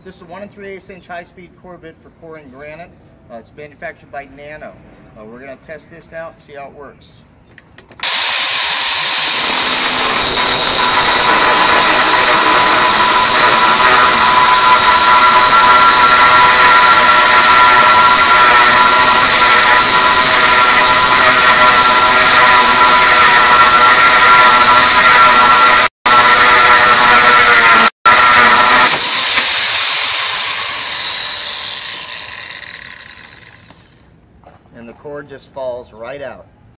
This is a 1 3/8 inch high-speed core bit for coring granite. It's manufactured by Nano. We're going to test this now and see how it works. And the cord just falls right out.